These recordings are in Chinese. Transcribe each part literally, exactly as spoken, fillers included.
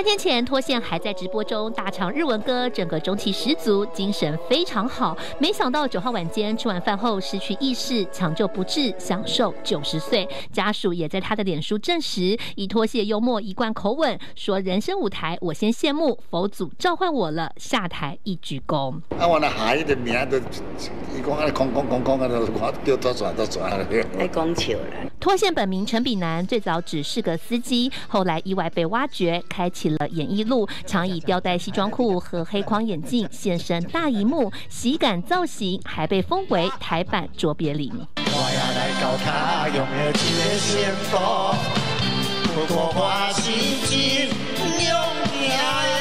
天前，脱线还在直播中大唱日文歌，整个中气十足，精神非常好。没想到九号晚间吃完饭后失去意识，抢救不治，享受九十岁。家属也在他的脸书证实，以脱线幽默一贯口吻说：“人生舞台，我先谢幕，佛祖召唤我了，下台一鞠躬。” 啊，我那孩的名都，伊讲安尼讲讲讲讲啊，我叫多转多转。 爱讲笑啦。 脱线本名陈炳南，最早只是个司机，后来意外被挖掘，开启了演艺路，常以吊带西装裤和黑框眼镜现身大荧幕，喜感造型还被封为台版卓别林。 我也来到他用的一个幸福，不过我是真勇行的。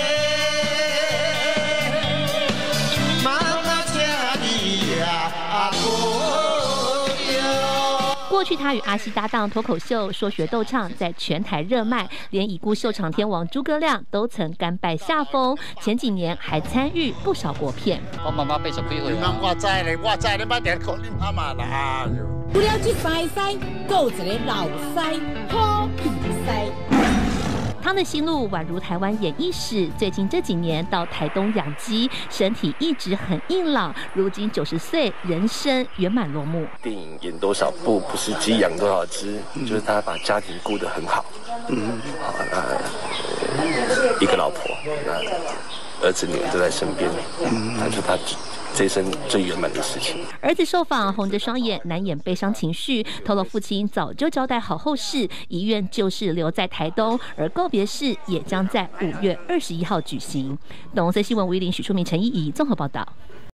过去他与阿西搭档脱口秀说学逗唱，在全台热卖，连已故秀场天王诸葛亮都曾甘拜下风。前几年还参与不少国片。 我妈妈八十几岁啊。 我知咧，我知你捌点口令阿妈啦。 除了这三个师，还有一个老师，好比师。 他的心路宛如台湾演艺史，最近这几年到台东养鸡，身体一直很硬朗，如今九十岁，人生圆满落幕。 电影演多少部，不是鸡养多少只，嗯、就是他把家庭顾得很好。嗯，好，那、呃、一个老婆，那儿子女儿都在身边，嗯，那是他这一生最圆满的事情。 儿子受访，红着双眼，难掩悲伤情绪，透露父亲早就交代好后事，遗愿就是留在台东，而告别式也将在五月二十一号举行。董事新闻吴依林、许淑明、陈依怡综合报道。